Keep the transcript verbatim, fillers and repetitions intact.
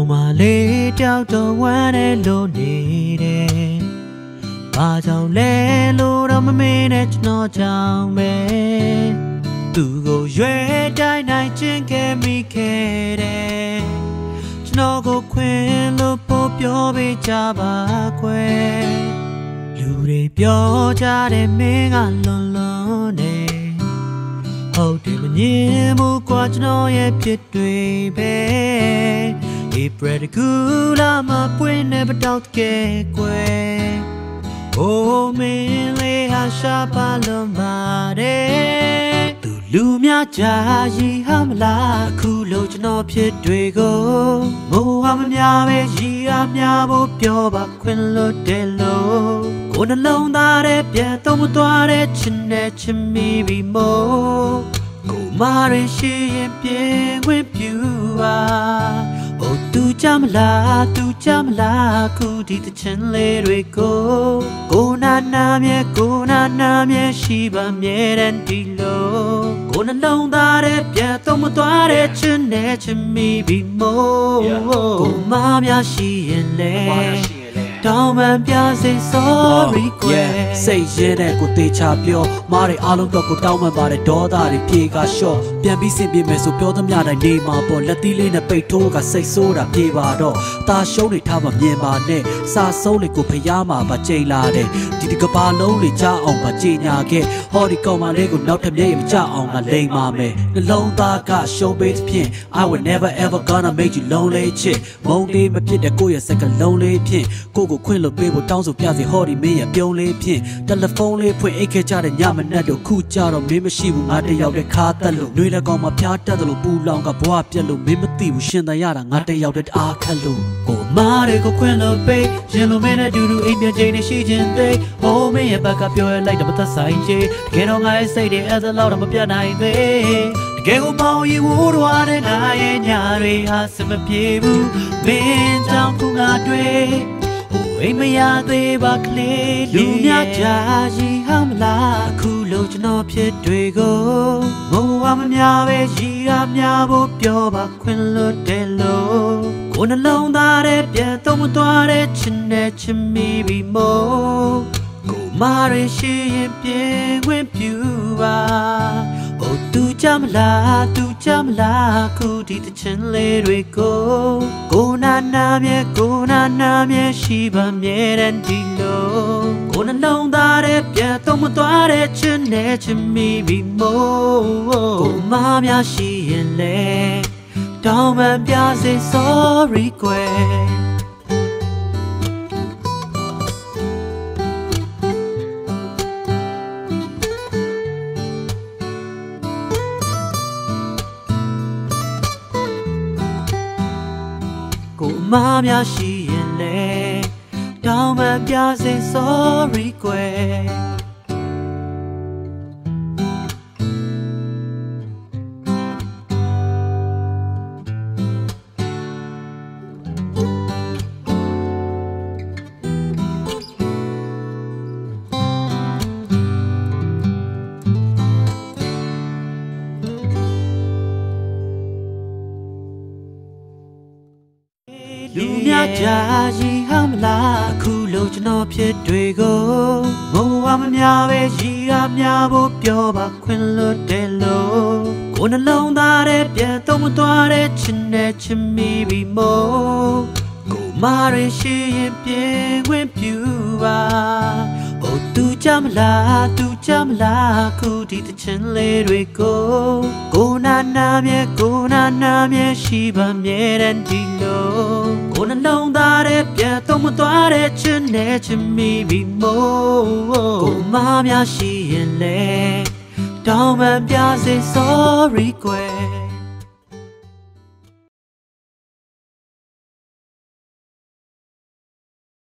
mà lê trao cho quan để lô đi đê bà cháu lê lô đó mà mê nè nó chào mê từ gồ duê trái này trên kê mi kê đê nó có khuyên lô bố biểu bê cha bà quê lưu đê biểu cha đê mê ngà lôn lôn đê hầu đê mà nhé mù qua cho nó yếp chết đuôi bê If bread cứ làm mà quên nè bắt đầu kê quê ô mình lê hà sa ba lom ba đê từ lưu mía cha gì ham la khu lâu cho nó biết đuôi go ngô ham mía về gì ham mía bố biểu bạc quên lô đê lô cô năn lòng ta đê biết tao muốn toa đê chân đê chân mi bị mô cô mà đê xí em biết quên biểu à ô tu chăm la tu chăm la cô đi từ chân lê đuôi cô cô na na mía cô na na mía xí ba mía đen đi lô cô năn lòng ta đê biết tao muốn toa đê chân đê chân mi bị mô cô mà mía xí em lê Don't man bia say sorry quê say ye ne ko te cha pyo ma de a long to ko taw man ba de do da de phie ka short ပြန်ပြီးစင်ပြေမယ်ဆိုပြောသမျှတိုင်းနေမှာပေါ့လက်သီးလေးနဲ့ပိတ်ထိုးကစိတ်ဆိုးတာပြေပါတော့ตาရှုံးနေထားမှမြင်ပါနဲ့စာဆုံးလေးကိုဖျားမှာပါချိန်လာတယ်ဒီဒီကဘာလုံးလေးကြားအောင်ပါကြေညာခဲ့ဟောဒီကောင်မလေးကိုနောက်ထပ်မျက်ရည်မကျအောင်ကလိမ်ပါမယ်နှလုံးသားကရှုံးပေးဖြင့် I would never ever gonna make you lonely chick မုန်းလေးမဖြစ်တဲ့ကိုယ့်ရဲ့စက်ကလုံးလေးဖြင့်ကိုကိုခွင့်လို့ပေးဖို့တောင်းဆိုပြစီဟောဒီမင်းရဲ့ပြုံးလေးဖြင့်တယ်လီဖုန်းလေးဖွင့်အိတ်ခဲ့ကြတဲ့ညမနက်တို့ခုကြတော့မင်းမရှိဘူးငါတယောက်တည်းခါတက်လို့နှွေးလက်ကောင်မဖျားတက်တယ်လို့ပူလောင်ကဘွားပြက်လို့မင်းမသိဘူးရှင်တန်ရတာငါတယောက်တည်းအားခက်လို့ကိုမားတွေကိုခွင့်လို့ပေးရင်လိုမင်းနဲ့ဒူဒူအိမ်ပြန်ချိန်နေရှိချင်းသေးဟိုးမင်းရဲ့ဘက်ကပြောရလိုက်တော့မသက်ဆိုင်ချေတကယ်တော့ငါရဲ့စိတ်တွေအဲ့ဒါလောက်တော့မပြတ်နိုင်သေးတကယ်ကိုမောင်ရီဝိုးတော်တဲ့ငါရဲ့ညာတွေဟာစမပြေဘူးမင်းကြောင့်ခုငါတွေ့အိမ်မရသေးပါကလေးလူများကြကြီးဟမလားအခုလို့ကျွန်တော်ဖြစ်တွေကိုငိုဝမများပဲရီရများဖို့ပြောပါခွင့်လို့တယ်လို့ကိုနှလုံးသားရဲ့ပြန်တော့မသွားတဲ့ချင်တဲ့ချင်မိပြီမို့ကိုမာရရှိရင်ပြေဝင်ပြူပါအိုသူကြမလားသူကြမလားခုဒီတချင်လေးတွေကိုကိုနာနာမြဲကိုနာနာမြဲရှိပါမြဲတဲ့ဒီလိုကိုနှလုံးသားရဲ့ပြန်တော့မသွားတဲ့ချင်တဲ့ချင်မိပြီမို့ကိုမများရှိရင်လေတောင်းပန်ပြစေ sorry ကွယ်ကိုမများရှိရင်လေတောင်းပန်ပြစေ sorry ကွယ်လူများကြကြီးဟမလားအခုလို့ကျွန်တော်ဖြစ်တွေကိုငိုဝမများပဲရီရများဖို့ပြောပါခွင့်လို့တယ်လို့ကိုနှလုံးသားရဲ့ပြန်တော့မသွားတဲ့ချင်တဲ့ချင်မိပြီမို့ကိုမာရရှိရင်ပြေဝင်ပြူပါအိုသူကြမလားသူကြမလားခုဒီတချင်လေးတွေကိုကိုနာနာမြဲကိုနာနာမြဲရှိပါမြဲတဲ့ဒီလိုကိုနှလုံးသားရဲ့ပြန်တော့မသွားတဲ့ချင်တဲ့ချင်မိပြီမို့ကိုမများရှိရင်လေတောင်းပန်ပြစေ sorry ကွယ်